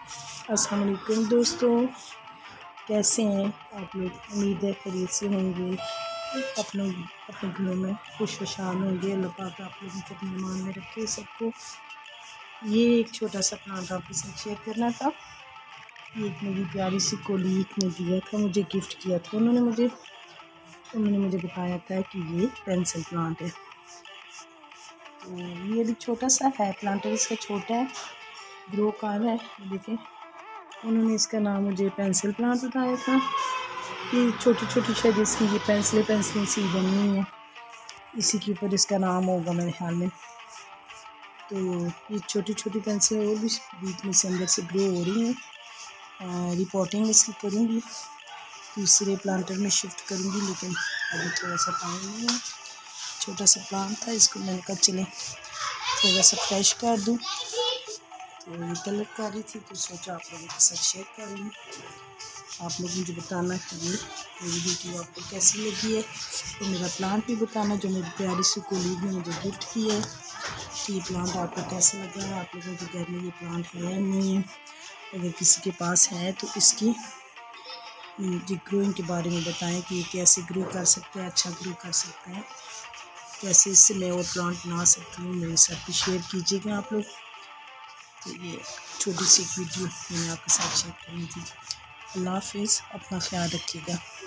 अस्सलाम वालेकुम दोस्तों, कैसे हैं आप लोग। उम्मीद है खैरियत से होंगे, अपने घरों में खुशहाल होंगे। अल्लाह पाक आप लोगों को अपने ईमान में रखे सबको। ये एक छोटा सा प्लांट आपके साथ शेयर करना था। ये एक मेरी प्यारी सी कोलीग ने दिया था, मुझे गिफ्ट किया था उन्होंने मुझे बताया था कि ये पेंसिल प्लांट है। तो ये भी छोटा सा है, प्लांटर इसका छोटा है, ग्रो कर रहा है। देखें, उन्होंने इसका नाम मुझे पेंसिल प्लांट बताया था। ये छोटी छोटी शायद इसकी ये पेंसिलें सी बनी है, इसी के ऊपर इसका नाम होगा मेरे ख्याल में। तो ये छोटी छोटी पेंसिलें और भी बीच में से अंदर से ग्रो हो रही हैं। रिपोर्टिंग इसकी करूँगी, दूसरे प्लांटर में शिफ्ट करूँगी, लेकिन अभी थोड़ा सा टाइम नहीं है। छोटा सा प्लांट था, इसको मैंने कहा चले थोड़ा सा फ्रेश कर दूँ। तो ये कलर कर रही थी तो सोचा आप लोगों के साथ शेयर कर लूँ। आप लोग मुझे बताना कि ये मेरी वीडियो आपको कैसी लगी है, तो मेरा प्लांट भी बताना जो मेरी प्यारी सी कोलीग ने मुझे गिफ्ट किया है कि ये प्लांट आपको कैसा लगा है। आप लोगों के घर में ये प्लांट है नहीं है, अगर किसी के पास है तो इसकी जी ग्रोइंग के बारे में बताएं कि ये कैसे ग्रो कर सकते हैं, अच्छा ग्रो कर सकते हैं, कैसे इससे मैं और प्लांट बना सकती हूँ। मेरे साथ भी शेयर कीजिएगा आप लोग। तो ये छोटी सी वीडियो मैंने आपके साथ शेयर करनी थी। अल्लाह हाफिज़, अपना ख्याल रखिएगा।